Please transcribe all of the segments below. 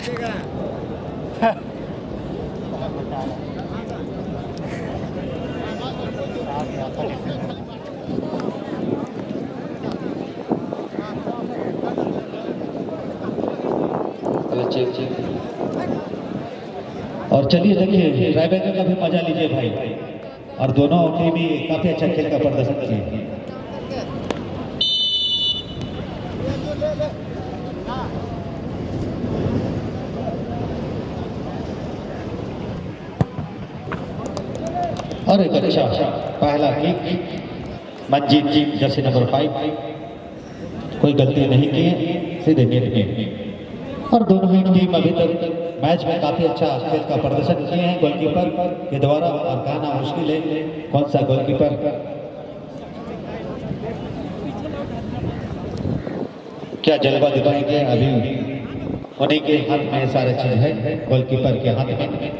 और चलिए देखिए ट्राइबेकर का भी मजा लीजिए भाई। और दोनों टीम ही काफी अच्छा खेल का प्रदर्शन किए। और एक अच्छा पहला kick Manjeet ji jersey number 5 कोई गलती नहीं की, सीधे नेट में। और दोनों ही टीम अभी तक मैच में काफी अच्छा खेल का प्रदर्शन किए हैं गोलकीपर के द्वारा। और कहना मुश्किल है कौन सा गोलकीपर क्या जलवा दिखाएंगे। अभी उन्हीं के हाथ में सारा चीज है, गोलकीपर के हाथ में।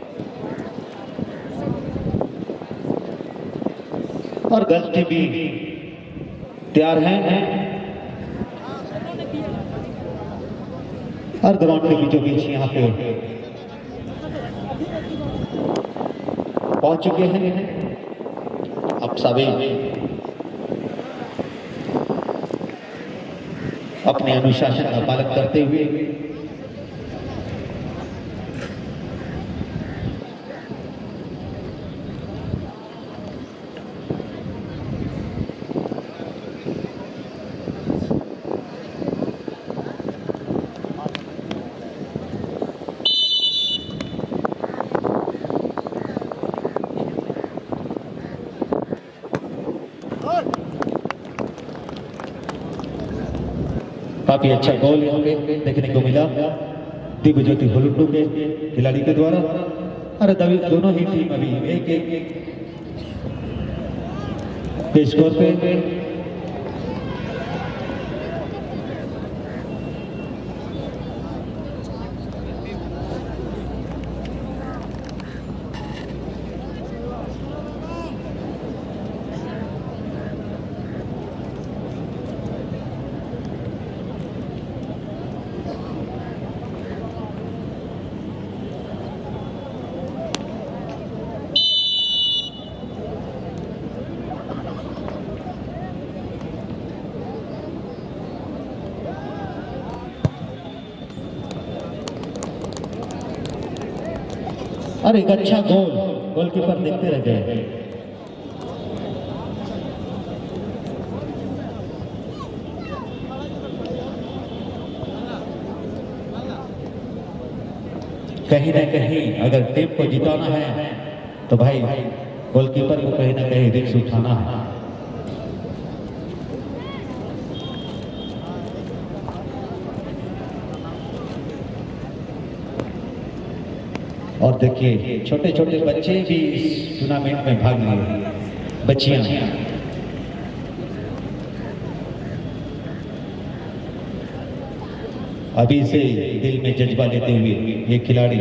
और गलती भी तैयार हैं और ग्राउंड के बीचों बीच यहाँ पे पहुंच चुके हैं। अब सभी अपने अनुशासन का पालन करते हुए काफी अच्छा गोल यहाँ पे देखने को मिला दिव्य ज्योति हुलुंडू के खिलाड़ी के द्वारा। अरे दोनों ही टीम अभी एक के स्कोर पे और एक अच्छा गोल गोलकीपर देखते रह गए। कहीं ना कहीं अगर टीम को जिताना है तो भाई गोलकीपर को कहीं ना कहीं रिस्क उठाना है। और देखिए छोटे छोटे बच्चे भी इस टूर्नामेंट में भाग लिए, बच्चियां। अभी से दिल में जज्बा लेते हुए ये खिलाड़ी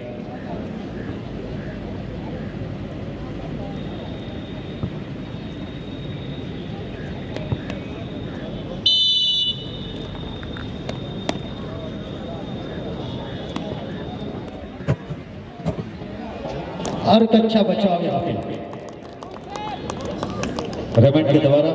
और एक अच्छा बचाव यहाँ पे रेमंड के द्वारा।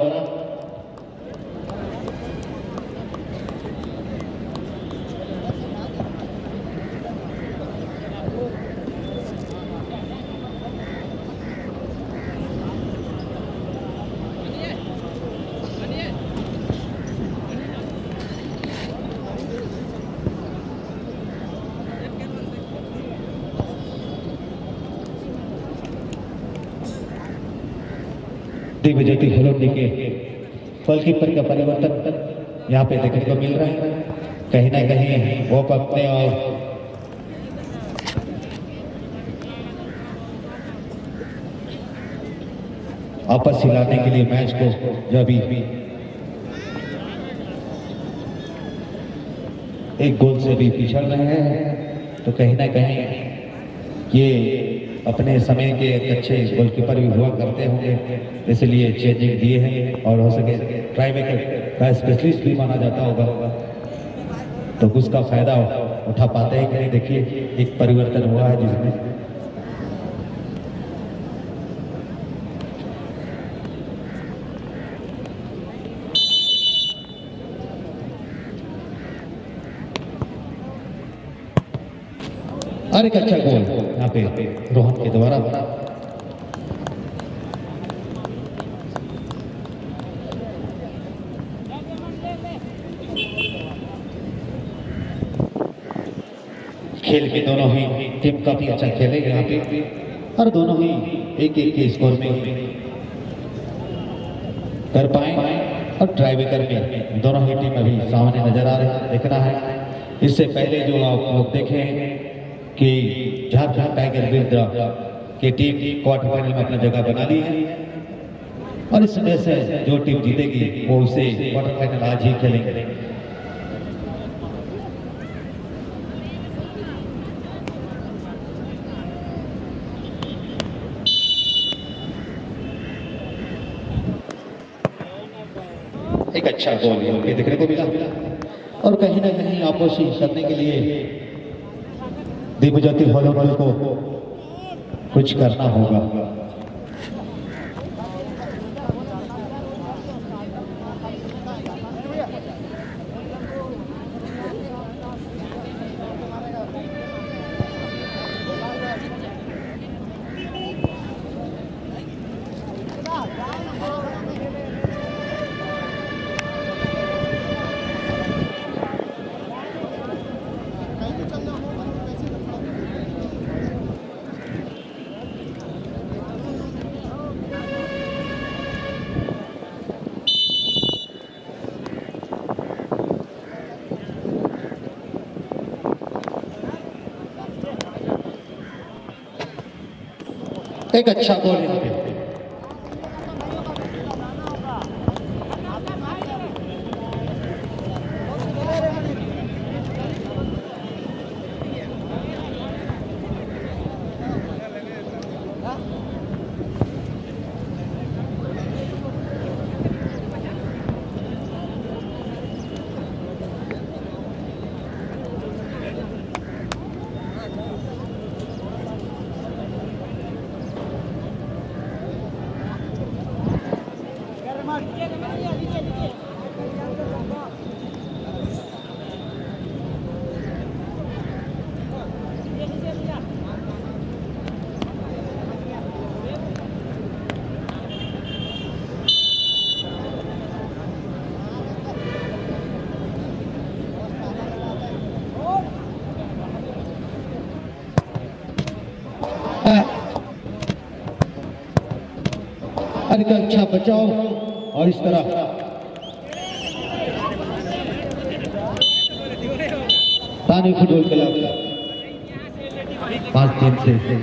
दिव्य ज्योति हुलुंडू के गोलकीपर का परिवर्तन यहाँ पे देखने को मिल रहा है। कहीं ना कहीं वो अपने और आपस हिलाने के लिए मैच को जो अभी एक गोल से भी पिछड़ रहे हैं, तो कहीं ना कहीं ये अपने समय के एक अच्छे गोलकीपर भी हुआ करते होंगे, इसलिए चेंजिंग दिए हैं। और हो सके ट्राइबेकर का स्पेशलिस्ट भी माना जाता होगा, तो उसका फायदा उठा पाते हैं कि नहीं। देखिए एक परिवर्तन हुआ है जिसमें और एक अच्छा गोल यहाँ पे रोहन के द्वारा। खेल के दोनों ही टीम काफी अच्छा खेले यहाँ पे और दोनों ही एक के स्कोर में कर पाए और ट्राईबेकर में दोनों ही टीम अभी सामने नजर आ रही है। देखना है इससे पहले जो आप लोग देखें कि झारखंड टाइगर विरुद्ध की टीम क्वार्टर फाइनल में अपनी जगह बना ली है और इसमें से जो टीम जीतेगी वो उसे क्वार्टर फाइनल आज ही खेलेंगे। एक अच्छा गोल ये देखने को मिला और कहीं ना कहीं आपोषी करने के लिए दिव्यज्योति वॉलीबॉल को कुछ करना होगा। एक अच्छा गोल यहाँ पे का अच्छा बचाव और इस तरह तानी फुटबॉल क्लब 5-3 से